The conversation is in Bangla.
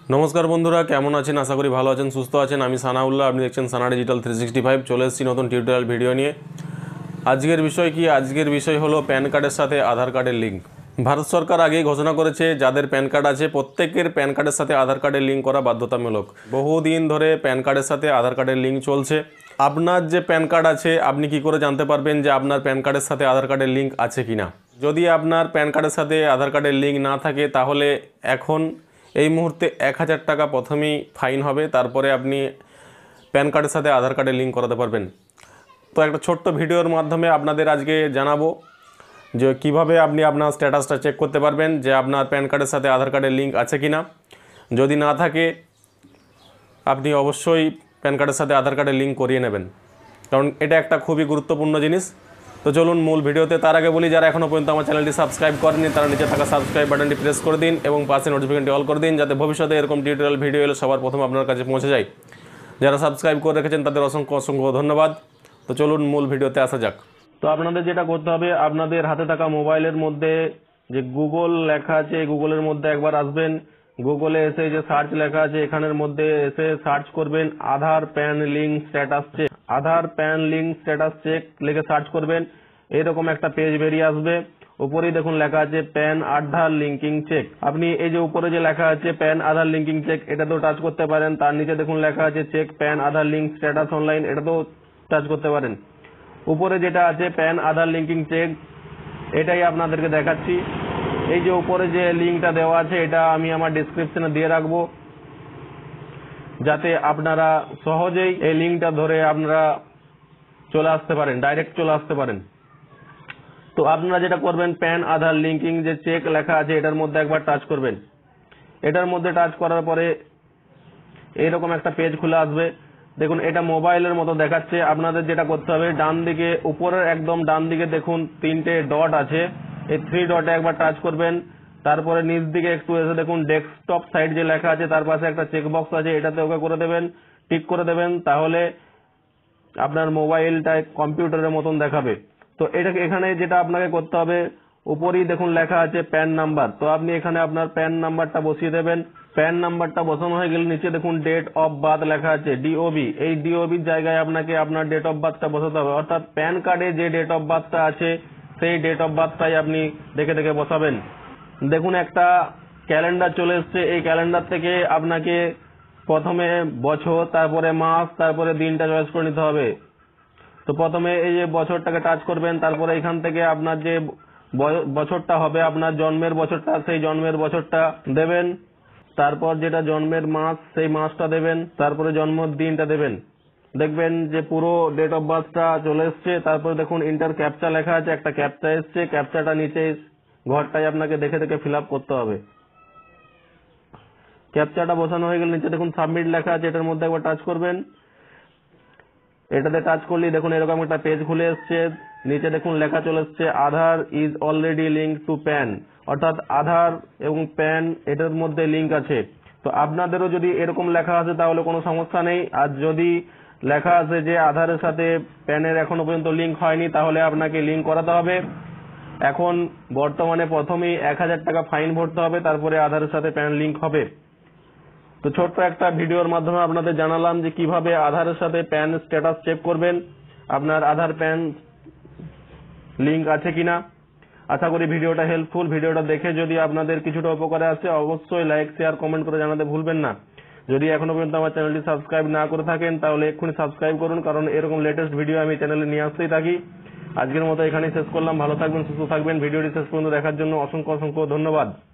নমস্কার বন্ধুরা, কেমন আছেন? আশা করি ভালো আছেন, সুস্থ আছেন। আমি সানাউল্লাহ, আপনি দেখছেন সানা ডিজিটাল 365। চলে এসেছি নতুন টিউটোরিয়াল ভিডিও নিয়ে। আজকের বিষয় কি? আজকের বিষয় হলো প্যান কার্ডের সাথে আধার কার্ডের লিঙ্ক। ভারত সরকার আগেই ঘোষণা করেছে যাদের প্যান কার্ড আছে প্রত্যেকের প্যান কার্ডের সাথে আধার কার্ডের লিঙ্ক করা বাধ্যতামূলক। বহুদিন ধরে প্যান কার্ডের সাথে আধার কার্ডের লিঙ্ক চলছে। আপনার যে প্যান কার্ড আছে আপনি কি করে জানতে পারবেন যে আপনার প্যান কার্ডের সাথে আধার কার্ডের লিঙ্ক আছে কিনা? যদি আপনার প্যান কার্ডের সাথে আধার কার্ডের লিঙ্ক না থাকে তাহলে এখন এই মুহূর্তে 1000 টাকা প্রথমেই ফাইন হবে, তারপরে আপনি প্যান কার্ডের সাথে আধার কার্ডের লিঙ্ক করাতে পারবেন। তো একটা ছোট্ট ভিডিওর মাধ্যমে আপনাদের আজকে জানাবো যে কিভাবে আপনি আপনার স্ট্যাটাসটা চেক করতে পারবেন যে আপনার প্যান কার্ডের সাথে আধার কার্ডের লিঙ্ক আছে কিনা। যদি না থাকে আপনি অবশ্যই প্যান কার্ডের সাথে আধার কার্ডের লিঙ্ক করিয়ে নেবেন, কারণ এটা একটা খুবই গুরুত্বপূর্ণ জিনিস। তো চলুন মূল ভিডিওতে। তার আগে বলি, যারা এখনও পর্যন্ত আমার চ্যানেলটি সাবস্ক্রাইব করেনি তারা নিচে থাকা সাবস্ক্রাইব বাটনটি প্রেস করে দিন এবং পাশে নোটিফিকেশনটি অল করে দিন, যাতে ভবিষ্যতে এরকম টিউটোরিয়াল ভিডিও এলে সবার প্রথম আপনার কাছে পৌঁছে যায়। যারা সাবস্ক্রাইব করে রেখেছেন তাদের অসংখ্য অসংখ্য ধন্যবাদ। তো চলুন মূল ভিডিওতে আসা যাক। তো আপনাদের যেটা করতে হবে, আপনাদের হাতে থাকা মোবাইলের মধ্যে যে গুগল লেখা আছে এই গুগলের মধ্যে একবার আসবেন। গুগলে এসে যে সার্চ লেখা আছে এখানের মধ্যে এসে সার্চ করবেন Aadhaar PAN link status check. Aadhaar PAN link status check লিখে সার্চ করবেন, এরকম একটা পেজ বেরিয়ে আসবে। উপরেই দেখুন লেখা আছে প্যান আধার লিঙ্কিং চেক। আপনি এই যে উপরে যে লেখা আছে প্যান আধার লিঙ্কিং চেক, এটাতেও টাচ করতে পারেন। তার নিচে দেখুন লেখা আছে check PAN Aadhaar link status online, এটাতেও টাচ করতে পারেন। উপরে যেটা আছে প্যান আধার লিঙ্কিং চেক, এটাই আপনাদেরকে দেখাচ্ছি। এই যে উপরে যে লিঙ্কটা দেওয়া আছে এটা আমি আমার ডেসক্রিপশনে দিয়ে রাখবো, যাতে আপনারা সহজেই এই লিঙ্কটা ধরে আপনারা চলে আসতে পারেন, ডাইরেক্ট চলে আসতে পারেন। তো আপনারা যেটা করবেন, প্যান আধার লিঙ্কিং যে চেক লেখা আছে এটার মধ্যে একবার টাচ করবেন। এটার মধ্যে টাচ করার পরে এইরকম একটা পেজ খুলে আসবে। দেখুন এটা মোবাইলের মতো দেখাচ্ছে। আপনাদের যেটা করতে হবে, ডান দিকে উপরের একদম ডান দিকে দেখুন 3টে ডট আছে, এই 3 ডটে একবার টাচ করবেন। তারপরে নিচ দিকে একটু এসে দেখুন ডেস্কটপ সাইড যে লেখা আছে তার পাশে একটা চেকবক্স আছে, এটাতে ওকে করে দেবেন, টিক করে দেবেন। তাহলে আপনার মোবাইলটা কম্পিউটারের মতন দেখাবে। তো এটাকে এখানে যেটা আপনাকে করতে হবে, উপরেই দেখুন লেখা আছে প্যান নাম্বার। তো আপনি এখানে আপনার প্যান নাম্বারটা বসিয়ে দেবেন। প্যান নাম্বারটা বসানো হয়ে গেলে নিচে দেখুন ডেট অফ বার্থ লেখা আছে ডিওবি। এই ডিওবির জায়গায় আপনাকে আপনার ডেট অফ বার্থটা বসাতে হবে, অর্থাৎ প্যান কার্ডে যে ডেট অফ বার্থটা আছে সেই ডেট অফ বার্থটাই আপনি দেখে দেখে বসাবেন। দেখুন একটা ক্যালেন্ডার চলে এসছে। এই ক্যালেন্ডার থেকে আপনাকে প্রথমে বছর, তারপরে মাস, তারপরে দিনটা চয়েস করে নিতে হবে। তো প্রথমে এই যে বছরটাকে টাচ করবেন, তারপরে এখান থেকে আপনার যে বছরটা হবে আপনার জন্মের বছরটা, সেই জন্মের বছরটা দেবেন। তারপর যেটা জন্মের মাস সেই মাসটা দেবেন, তারপরে জন্মদিনটা দেবেন। দেখবেন যে পুরো ডেট অফ বার্থটা চলে এসছে। তারপরে দেখুন ইন্টার ক্যাপচা লেখা আছে, একটা ক্যাপচা এসছে। ক্যাপচাটা নিচে ঘরটাই আপনাকে দেখে দেখে ফিল আপ করতে হবে। ক্যাপচাটা বসানো হয়ে গেলে নিচে দেখুন সাবমিট লেখা আছে, এটার মধ্যে একবার টাচ করবেন। এটাতে টাচ করলেই দেখুন এরকম একটা পেজ খুলে এসছে। নিচে দেখুন লেখা চলে এসছে Aadhaar is already link to PAN, অর্থাৎ আধার এবং প্যান এটার মধ্যে লিঙ্ক আছে। তো আপনাদেরও যদি এরকম লেখা আছে তাহলে কোনো সমস্যা নেই। আর যদি লেখা আছে যে আধারের সাথে প্যানের এখনো পর্যন্ত লিঙ্ক হয়নি তাহলে আপনাকে লিঙ্ক করাতে হবে। এখন বর্তমানে প্রথমেই 1000 টাকা ফাইন ভরতে হবে, তারপরে আধারের সাথে প্যান লিঙ্ক হবে। তো ছোট্ট একটা ভিডিওর মাধ্যমে আপনাদের জানালাম যে কিভাবে আধারের সাথে প্যান স্ট্যাটাস চেক করবেন, আপনার আধার প্যান লিঙ্ক আছে কিনা। আশা করি ভিডিওটা হেল্পফুল। ভিডিওটা দেখে যদি আপনাদের কিছুটা উপকারে আসে অবশ্যই লাইক, শেয়ার, কমেন্ট করে জানাতে ভুলবেন না। যদি এখনো পর্যন্ত আমার চ্যানেলটি সাবস্ক্রাইব না করে থাকেন তাহলে এক্ষুনি সাবস্ক্রাইব করুন, কারণ এরকম লেটেস্ট ভিডিও আমি চ্যানেলে নিয়ে আসতেই থাকি। আজকের মতো এখানেই শেষ করলাম। ভালো থাকবেন, সুস্থ থাকবেন। ভিডিওটি শেষ পর্যন্ত দেখার জন্য অসংখ্য অসংখ্য ধন্যবাদ।